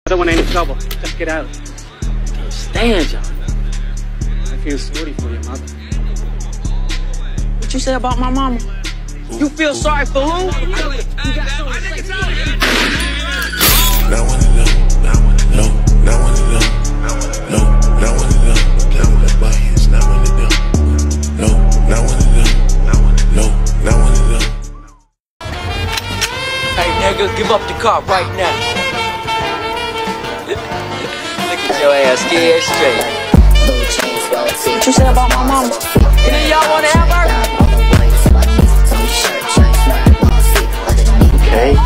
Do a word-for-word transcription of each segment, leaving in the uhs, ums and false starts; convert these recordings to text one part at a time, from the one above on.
I don't want any trouble. Just get out. I can't stand y'all. I feel sorry for your mother. What you say about my mama? You feel sorry for who? You got something to say? Not one of them. No, not one of them. No, not one of them. Play with my hands, not one of them. No, not one of them. No, not one of them. Hey, nigga, give up the car right now. Look at your ass, scared straight. What you say about my mama? And then y'all wanna have her? Okay.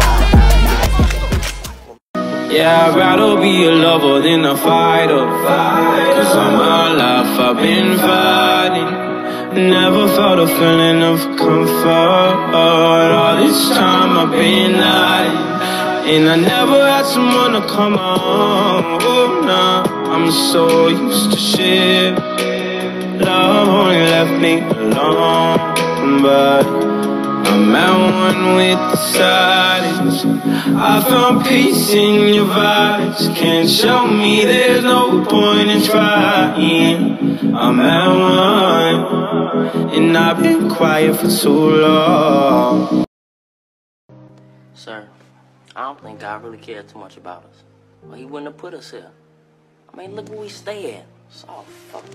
Yeah, I'd rather be a lover than a fighter. Cause all my life I've been fighting. Never felt a feeling of comfort. All this time I've been hiding. And I never had someone to come on. Oh, nah, I'm so used to shit. Love only left me alone. But I'm at one with the silence. I found peace in your vibes. Can't show me there's no point in trying. I'm at one, and I've been quiet for too long. Sir, I don't think God really cared too much about us. Well, he wouldn't have put us here. I mean, look where we stay at. It's all fucked.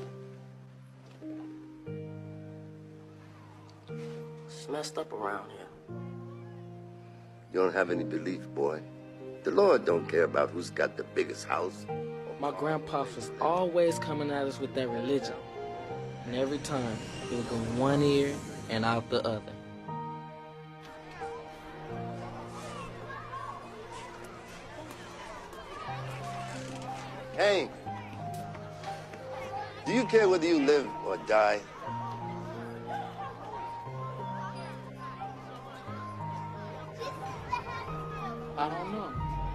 It's messed up around here. You don't have any belief, boy. The Lord don't care about who's got the biggest house. My grandpa was always coming at us with that religion. And every time, it would go one ear and out the other. Cain, do you care whether you live or die? I don't know.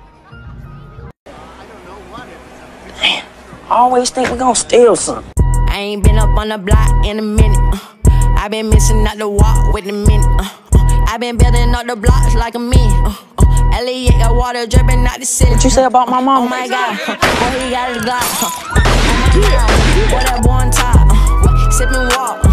Damn, I always think we're gonna steal something. I ain't been up on the block in a minute. Uh, I been missing out the walk with a minute. Uh, uh, I been building up the blocks like a man. Uh, uh, Elliot got water dripping out the city. What you say about my mama? Oh my God, uh, boy, he got his Glock. Uh, oh my God, boy, that boy on top. Uh, sipping walk. Uh,